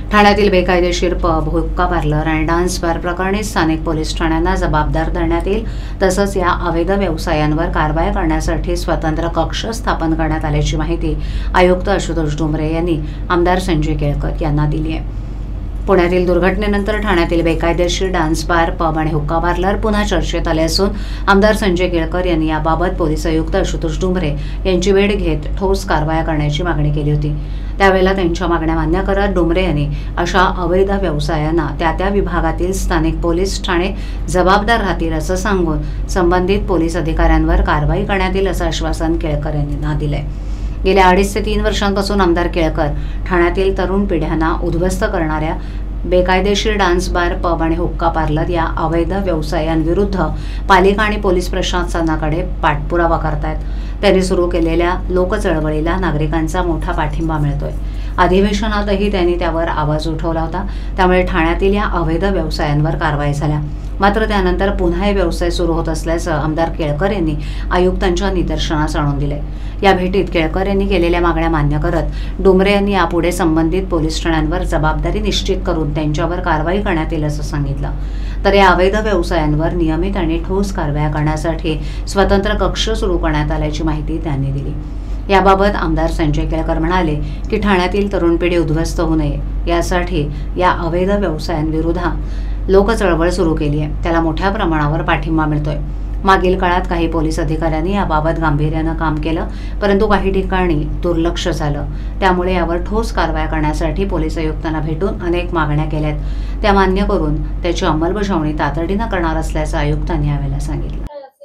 ठाण्यातील बेकायदेशीर पब, हुक्का पार्लर आणि डान्स बार प्रकरणी स्थानिक पोलीस ठाण्यांना जबाबदार धरण्यात येईल. तसंच या अवैध व्यवसायांवर कारवाई करण्यासाठी स्वतंत्र कक्ष स्थापन करण्यात आल्याची माहिती आयुक्त आशुतोष डुमरे यांनी आमदार संजय केळकर यांना दिली आहे. पुण्यातील दुर्घटनेनंतर ठाण्यातील बेकायदेशीर डान्स बार, पब आणि हुक्का पार्लर पुन्हा चर्चेत आले असून आमदार संजय केळकर यांनी याबाबत पोलीस आयुक्त आशुतोष डुमरे यांची भेट घेत ठोस कारवाया करण्याची मागणी केली होती. त्यावेळेला त्यांच्या मागण्या मान्य करत डुमरे यांनी अशा अवैध व्यवसायांना त्या विभागातील स्थानिक पोलीस ठाणे जबाबदार राहतील असं सांगून संबंधित पोलीस अधिकाऱ्यांवर कारवाई करण्यात येईल असं आश्वासन केळकर यांना दिलंय. गेल्या 2.5 ते 3 वर्षांपासून आमदार केळकर ठाण्यातील तरुण पिढ्यांना उद्ध्वस्त करणाऱ्या बेकायदेशीर डान्स बार, पब आणि हुक्का पार्लर या अवैध व्यवसायांविरुद्ध पालिका आणि पोलीस प्रशासनाकडे पाठपुरावा करतायत. त्यांनी सुरू केलेल्या लोकचळवळीला नागरिकांचा मोठा पाठिंबा मिळतोय. अधिवेशनातही त्यांनी त्यावर आवाज उठवला होता. त्यामुळे ठाण्यातील या अवैध व्यवसायांवर कारवाई झाल्या. मात्र त्यानंतर पुन्हा हे व्यवसाय सुरू होत असल्याचं आमदार केळकर यांनी आयुक्तांच्या निदर्शनास आणून दिले. या भेटीत केळकर यांनी केलेल्या मागण्या मान्य करत डुमरे यांनी यापुढे संबंधित पोलीस ठाण्यांवर जबाबदारी निश्चित करून त्यांच्यावर कारवाई करण्यात येईल असं सांगितलं. तर या अवैध व्यवसायांवर नियमित आणि ठोस कारवाया करण्यासाठी स्वतंत्र कक्ष सुरू करण्यात आल्याची माहिती त्यांनी दिली. याबाबत आमदार संजय केळकर म्हणाले की ठाण्यातील तरुण पिढी उद्ध्वस्त होऊ नये यासाठी या अवैध व्यवसायांविरोधात लोकचळवळ सुरू केली आहे. त्याला मोठ्या प्रमाणावर पाठिंबा मिळतोय. मागील काळात काही पोलीस अधिकाऱ्यांनी याबाबत गांभीर्यानं काम केलं, परंतु काही ठिकाणी दुर्लक्ष झालं. त्यामुळे यावर ठोस कारवाया करण्यासाठी पोलीस आयुक्तांना भेटून अनेक मागण्या केल्यात. त्या मान्य करून त्याची अंमलबजावणी तातडीनं करणार असल्याचं आयुक्तांनी यावेळेला सांगितलं.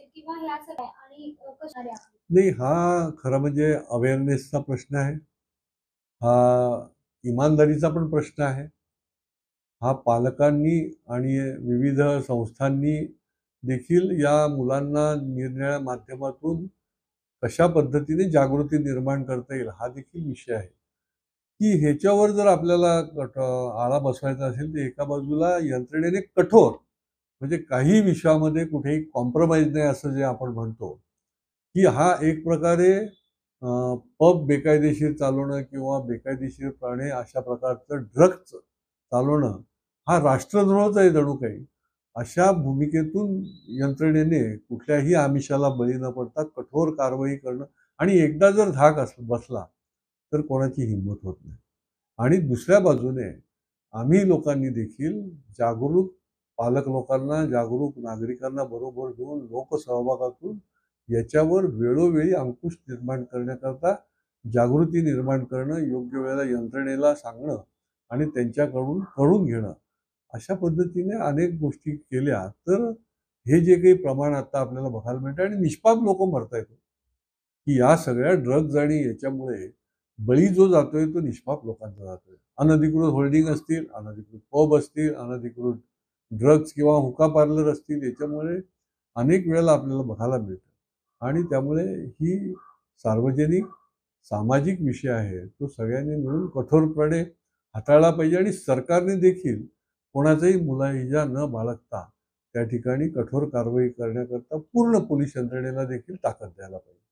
नाही, हा खरं म्हणजे अवेअरनेसचा प्रश्न आहे. हा इमानदारीचा पण प्रश्न आहे. हा पालकांनी आणि विविध संस्थांनी देखील या मुलांना निरनिराळ्या माध्यमातून कशा पद्धतीने जागृती निर्माण करता येईल हा देखील विषय आहे. की ह्याच्यावर जर आपल्याला आळा बसवायचा असेल तर एका बाजूला यंत्रणेने कठोर, म्हणजे काही विषयामध्ये कुठेही कॉम्प्रोमाइज नाही असं जे आपण म्हणतो, की हा एक प्रकारे पब बेकायदेशीर चालवणं किंवा बेकायदेशीरपणे अशा प्रकारचं ड्रग्ज चालवणं हा राष्ट्रद्रोहच आहे जणू काही. अशा भूमिकेतून यंत्रणेने कुठल्याही आमिषाला बळी न पडता कठोर कारवाई करणं, आणि एकदा जर धाक बसला तर कोणाची हिंमत होत नाही. आणि दुसऱ्या बाजूने आम्ही लोकांनी देखील जागरूक पालक लोकांना, जागरूक नागरिकांना बरोबर घेऊन लोकसहभागातून याच्यावर वेळोवेळी अंकुश निर्माण करण्याकरता जागृती निर्माण करणं, योग्य वेळेला यंत्रणेला सांगणं आणि त्यांच्याकडून करून घेणं, अशा पद्धतीने अनेक गोष्टी केल्या तर हे जे काही प्रमाण आता आपल्याला बघायला मिळतं आणि निष्पाप लोक मरतायत, की या सगळ्या ड्रग्ज आणि याच्यामुळे बळी जो जातोय तो निष्पाप लोकांचा जातोय. अनधिकृत होल्डिंग असतील, अनधिकृत पब असतील, अनधिकृत ड्रग्ज किंवा हुक्का पार्लर असतील, याच्यामुळे अनेक वेळेला आपल्याला बघायला मिळतं. आणि त्यामुळे ही सार्वजनिक सामाजिक विषय आहे, तो सगळ्यांनी मिळून कठोरपणे हाताळला पाहिजे. आणि सरकारने देखील कोणाचाही मुलाहिजा न बाळगता त्या ठिकाणी कठोर कारवाई करण्याकरता पूर्ण पोलीस यंत्रणेला देखील ताकद द्यायला पाहिजे.